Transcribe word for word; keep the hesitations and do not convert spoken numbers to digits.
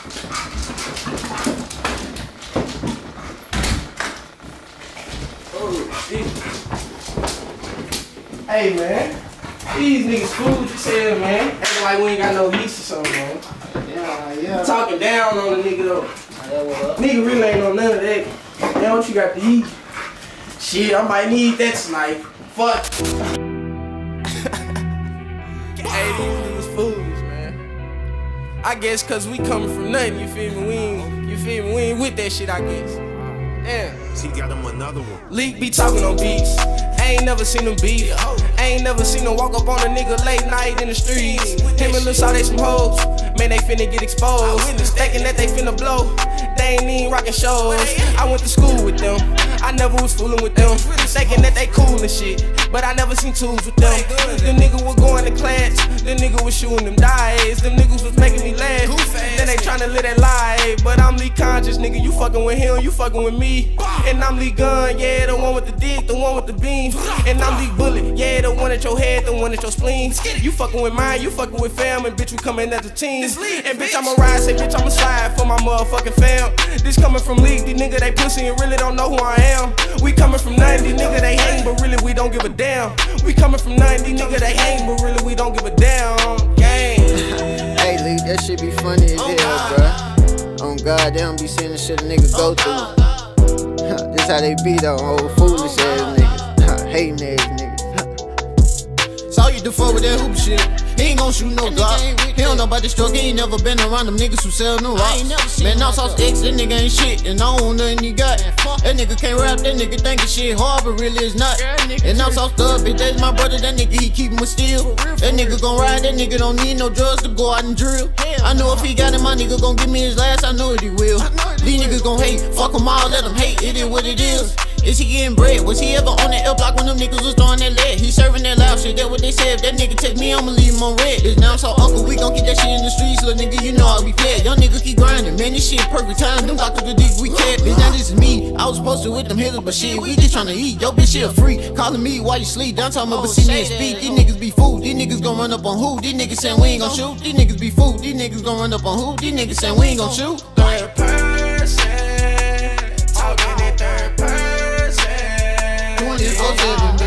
Oh, shit. Hey, man. These niggas food as hell, man. Acting like we ain't got no lease or something, man. Yeah, yeah. Talking down on the nigga, though. Yeah, what up? Nigga really ain't on none of that. Now what you got to eat? Shit, I might need that tonight. Fuck. Hey, these niggas fools, man. I guess cause we coming from nothing, you feel me? We ain't, you feel me? We ain't with that shit, I guess. Damn. He got him another one. Leak be talking on beats. I ain't never seen them beat. I ain't never seen them walk up on a nigga late night in the streets. Him and Lil Saw, they some hoes. Man, they finna get exposed. Thinking that they finna blow. They ain't even rockin' shows. I went to school with them. I never was fooling with them. Thinking that they cool and shit. But I never seen tools with them. Them niggas was going to class. Them niggas was shooting them dice. Them niggas was making me laugh. Then they tryna live that life. But I'm Lee conscious, nigga. You fucking with him, you fucking with me. And I'm Lee Gun, yeah, the one with the dick, the one with the beam. And I'm Lee Bullet, yeah, the one at your head, the one at your spleen. You fucking with mine, you fucking with fam, and bitch, we coming as a team. And bitch, I'ma ride, say bitch, I'ma slide for my motherfucking fam. This coming from League, these niggas, they pussy and really don't know who I am. We coming from nothing, these niggas, they hang, but really we don't give a damn. We coming from nothing, these niggas, they hang, but really we don't give a damn. Gang. Hey, Lee, that shit be funny as hell, bruh. On God, they don't be seeing the shit a nigga go through. This how they be though, old foolish ass niggas, hating ass niggas. Saw you default with that hoop shit. He ain't gon' shoot no Glock. He don't know about the stroke. He ain't never been around them niggas who sell no rocks. Man, now Sauce X, that nigga ain't shit, and I don't want nothing he got. That nigga can't rap, that nigga thinkin' shit hard, but really it's not. And now Sauce Thug, bitch, that's my brother, that nigga he keep him with steel. That nigga gon' ride, that nigga don't need no drugs to go out and drill. I know if he got it, my nigga gon' give me his last, I know that he will. These niggas gon' hate, fuck them all, let them hate, it is what it is. Is he getting bread? Was he ever on that L block when them niggas was throwing that lead? He serving that loud shit, that what they said. If that nigga take me, I'ma leave him on red. It's now I'm so uncle, we gon' get that shit in the streets, little nigga, you know how we fed. Young nigga keep grinding, man, this shit perfect time. Them doctors the dick we kept. Bitch, now this is me. I was posted with them hitters, but shit, we just tryna eat. Yo, bitch, shit free. Calling me while you sleep. Downtown, but see me and speak. These niggas be fooled. These niggas gon' run up on who? These niggas saying we ain't gon' shoot. These niggas be fooled. These niggas gon' run up on who? These niggas saying we ain't gon' shoot. Third person, talking in third person. twenty-four seven,